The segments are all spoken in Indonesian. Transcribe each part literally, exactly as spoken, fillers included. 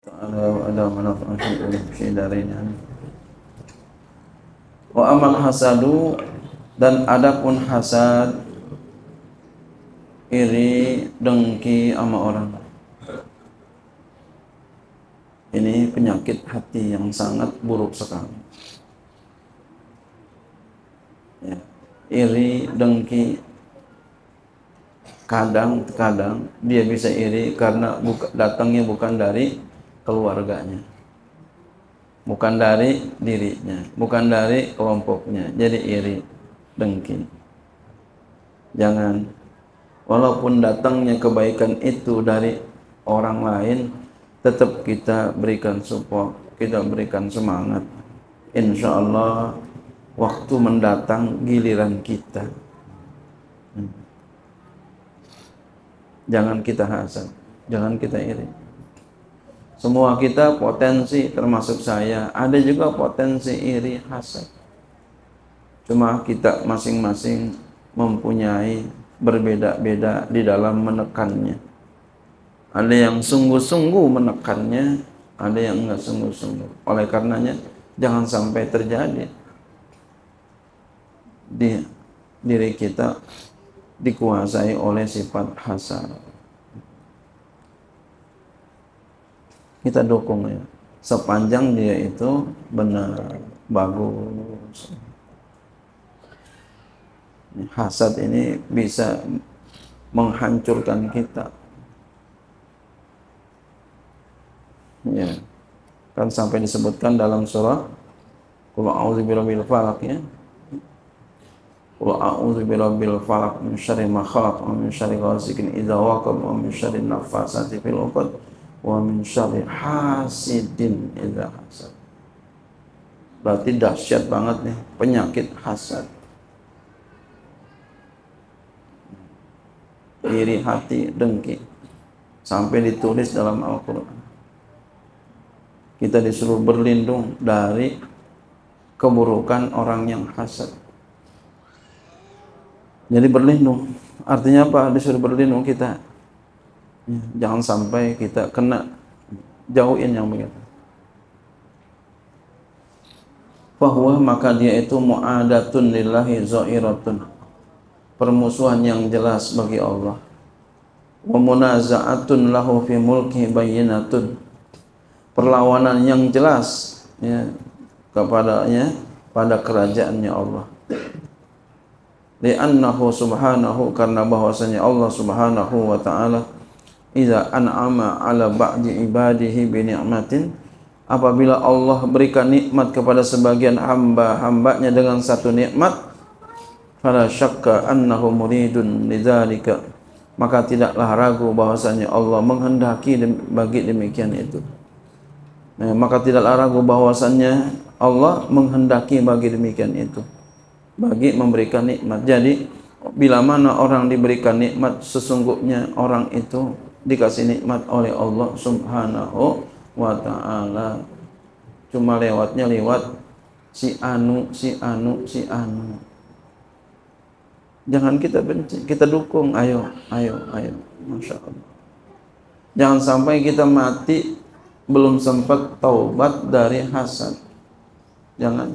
Ta'ala wa ala manafa'an fi darain. Wa amal hasadu, dan adapun hasad, iri, dengki sama orang. Ini penyakit hati yang sangat buruk sekali. Ya. Iri, dengki, kadang-kadang dia bisa iri karena buka, datangnya bukan dari keluarganya, bukan dari dirinya, bukan dari kelompoknya. Jadi iri, dengki. Jangan, walaupun datangnya kebaikan itu dari orang lain, tetap kita berikan support, kita berikan semangat. Insya Allah waktu mendatang giliran kita. Jangan kita hasad, jangan kita iri. Semua kita potensi, termasuk saya, ada juga potensi iri, hasad. Cuma kita masing-masing mempunyai berbeda-beda di dalam menekannya. Ada yang sungguh-sungguh menekannya, ada yang enggak sungguh-sungguh. Oleh karenanya jangan sampai terjadi di diri kita dikuasai oleh sifat hasad. Kita dukung ya, sepanjang dia itu benar, bagus. Hasad ini bisa menghancurkan kita. Ya, kan sampai disebutkan dalam surah Qul a'udzu birabbil falaq ya. Qul a'udzu birabbil falaq min syarri ma khalaq wa min syarri ghasiqin idza waqab wa min syarri naffasati fil 'uqad wa min syarri hasidin idza hasad. Berarti dahsyat banget nih penyakit hasad. Iri hati, dengki, sampai ditulis dalam Al-Quran. Kita disuruh berlindung dari keburukan orang yang hasad. Jadi berlindung, artinya apa? Disuruh berlindung kita. Jangan sampai kita kena, jauhin yang begitu. Bahwa maka dia itu mu'adatun lillahi za'iratun, permusuhan yang jelas bagi Allah. Wa munaza'atun lahu fi mulki bayyinatun, perlawanan yang jelas ya kepadanya pada kerajaannya Allah. Li'annahu subhanahu, karena bahwasanya Allah subhanahu wa ta'ala idza an'ama ala ba'di ibadihi bi ni'matin, apabila Allah berikan nikmat kepada sebagian hamba-hambanya dengan satu nikmat, fala syakka annahu muridun lidzalika, maka tidaklah ragu bahwasanya Allah menghendaki bagi demikian itu. Nah, maka tidaklah ragu bahwasannya Allah menghendaki bagi demikian itu, bagi memberikan nikmat. Jadi bila mana orang diberikan nikmat, sesungguhnya orang itu dikasih nikmat oleh Allah subhanahu wa ta'ala. Cuma lewatnya lewat si anu, si anu, si anu. Jangan kita benci, kita dukung. Ayo, ayo, ayo. Masya Allah. Jangan sampai kita mati belum sempat taubat dari hasad. Jangan.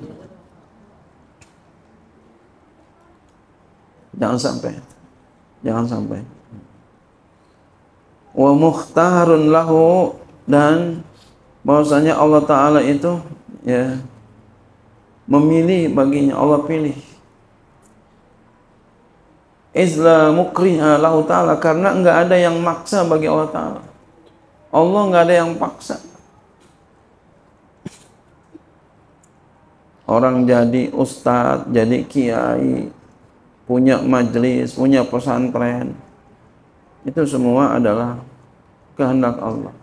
Jangan sampai. Jangan sampai. Wa mukhtarun lahu, dan bahwasanya Allah Ta'ala itu ya memilih baginya, Allah pilih. Isla mukriha lahu ta'ala, karena enggak ada yang maksa bagi Allah Ta'ala. Allah enggak ada yang paksa. Orang jadi ustadz, jadi kiai, punya majelis, punya pesantren, itu semua adalah kehendak Allah.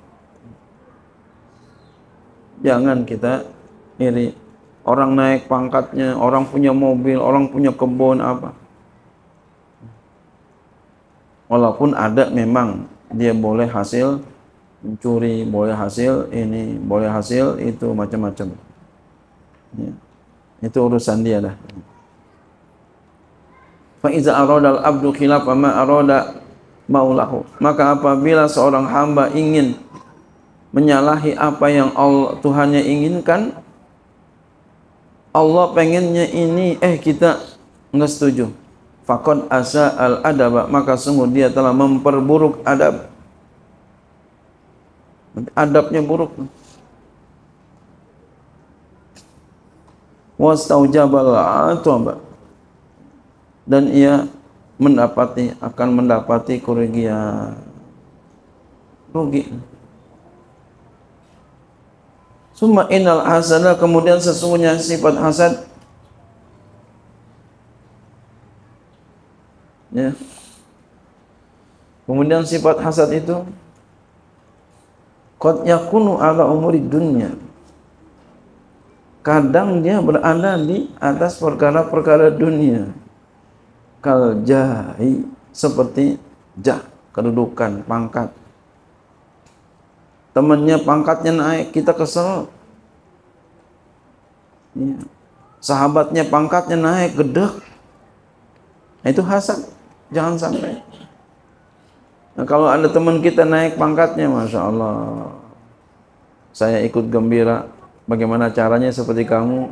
Jangan kita iri. Orang naik pangkatnya, orang punya mobil, orang punya kebun apa. Walaupun ada memang dia boleh hasil mencuri, boleh hasil ini, boleh hasil itu, macam-macam. Ya. Itu urusan dia dah. Fa iza arada al-abdu khilafa ma arada maulahu, maka apabila seorang hamba ingin menyalahi apa yang Allah Tuhannya inginkan. Allah pengennya ini, eh kita enggak setuju. Faqad asa al adaba, maka sungguh dia telah memperburuk adab. Adabnya buruk. Wastaujabal ataba, dan ia mendapati akan mendapati kerugian, rugi. Summa innal hasada, kemudian sesungguhnya sifat hasad, ya. Kemudian sifat hasad itu qad yakunu ala umuri dunya, kadang dia berada di atas perkara-perkara dunia. Kal jahi, seperti jah, kedudukan, pangkat. Temannya pangkatnya naik, kita kesel. Ya. Sahabatnya pangkatnya naik, gedek. Nah, itu hasad, jangan sampai. Nah, kalau ada teman kita naik pangkatnya, masya Allah, saya ikut gembira. Bagaimana caranya seperti kamu?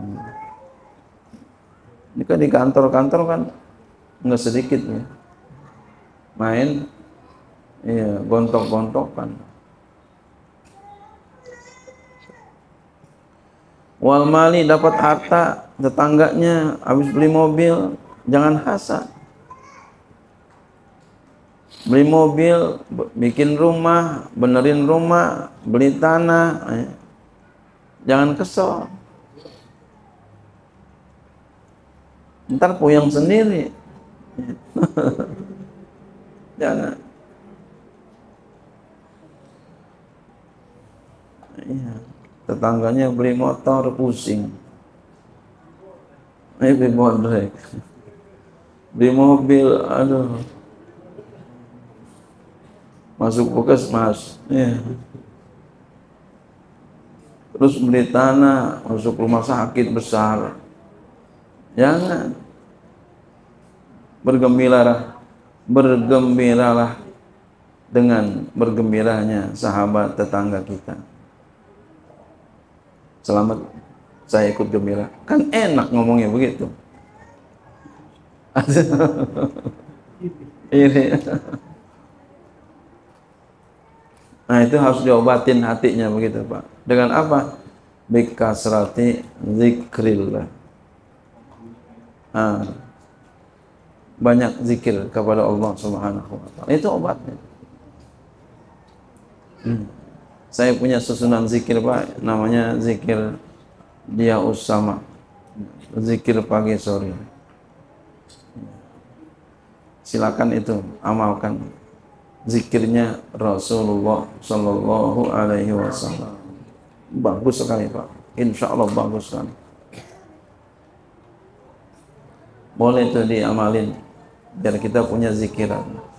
Ini kan di kantor-kantor kan nggak sedikit ya, main, iya, gontok-gontokan. Wal mali, dapat harta, tetangganya habis beli mobil, jangan hasad. Beli mobil, bikin rumah, benerin rumah, beli tanah, eh. Jangan kesel. Ntar puyeng sendiri. Jangan. Iya. Tetangganya beli motor, pusing. Ini beli motor, beli mobil, aduh, masuk puskesmas, ya. Terus beli tanah, masuk rumah sakit besar. Jangan. Bergembiralah, bergembiralah dengan bergembiranya sahabat tetangga kita. Selamat, saya ikut gembira. Kan enak ngomongnya begitu. Ini. Nah, itu harus diobatin hatinya begitu, Pak. Dengan apa? Bikasrati zikrillah. Nah, banyak zikir kepada Allah Subhanahu wa taala. Itu obatnya. Hmm. Saya punya susunan zikir, Pak, namanya zikir dia usama, zikir pagi sore. Silakan itu amalkan. Zikirnya Rasulullah Sallallahu Alaihi Wasallam. Bagus sekali, Pak. Insya Allah bagus sekali. Boleh itu diamalin biar kita punya zikiran.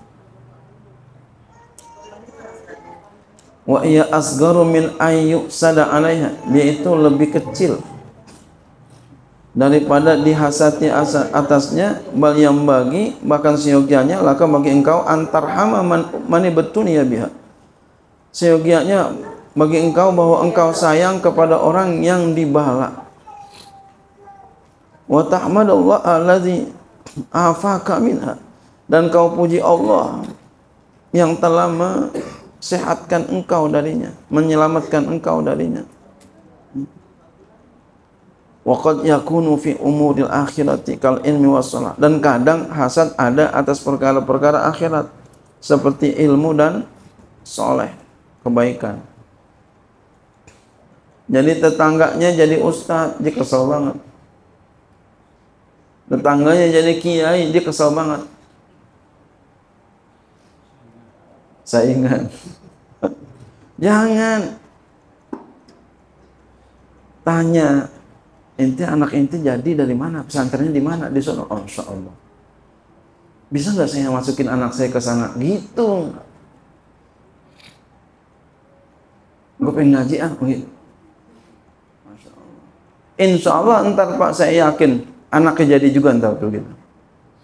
Wa iya asgaru min ayyu sada alaiha, dia itu lebih kecil daripada dihasati atasnya. Bal yang bagi, bahkan seyogianya laka bagi engkau antar hama man, mani betunia biha, seyogianya bagi engkau bahwa engkau sayang kepada orang yang dibala. Wa tahmadallah alladzi afaka minha, dan kau puji Allah yang telah sehatkan engkau darinya, menyelamatkan engkau darinya. Waqad yakunu fi umuril akhirati kal ilmi wassalah, dan kadang hasad ada atas perkara-perkara akhirat seperti ilmu dan soleh, kebaikan. Jadi tetangganya jadi ustaz, dia kesel banget. Tetangganya jadi kiai, dia kesel banget. Saingan. Jangan. Tanya, ente anak ente jadi dari mana? Pesantrennya di mana? Di sana. Oh, insya Allah. Bisa nggak saya masukin anak saya ke sana? Gitu. Gue pengen ngaji ah. Gitu. Masya Allah. Insya Allah ntar Pak, saya yakin anaknya jadi juga ntar tuh gitu.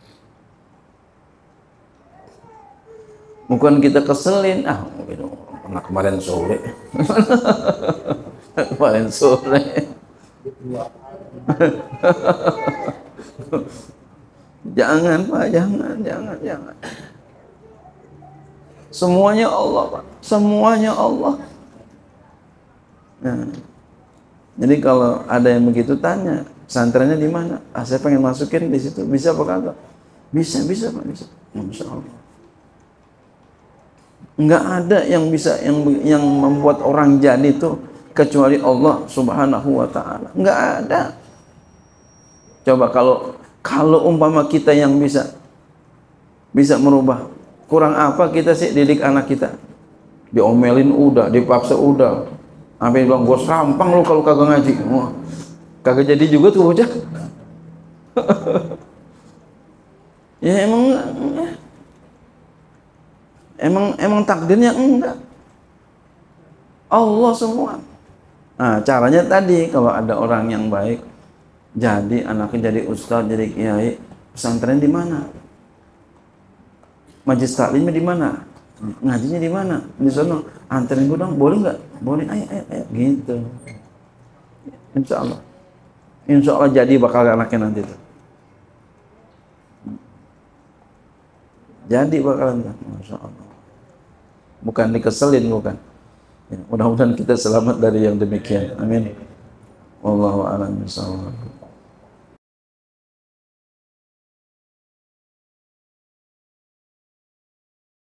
Bukan kita keselin, ah gitu, anak kemarin sore. Kemarin sore. Jangan Pak, jangan, jangan, jangan. Semuanya Allah Pak, semuanya Allah. Nah, jadi kalau ada yang begitu tanya, pesantrennya di mana? Ah, saya pengen masukin di situ, bisa apa kagak? Bisa, bisa Pak, bisa. Masya Allah. Enggak ada yang bisa yang yang membuat orang jadi itu kecuali Allah Subhanahu wa taala. Enggak ada. Coba kalau kalau umpama kita yang bisa bisa merubah, kurang apa kita sih didik anak kita? Diomelin udah, dipaksa udah. Sampai bilang gua sampang lu kalau kagak ngaji. Wah, kagak jadi juga tuh bocah. Ya emang emang emang takdirnya enggak. Allah semua. Nah, caranya tadi kalau ada orang yang baik jadi anaknya jadi ustadz, jadi kiai, pesantren di mana? Majelis taklimnya di mana? Ngajinya di mana? Di sana. Anterin gue dong, boleh nggak? Boleh, ayo, ayo, ayo, gitu. Insya Allah, Insya Allah jadi bakal anaknya nanti tuh. Jadi bakalan, Masya Allah. Bukan dikeselin, bukan. Ya, mudah-mudahan kita selamat dari yang demikian. Amin. Wallahu a'lam bishawab.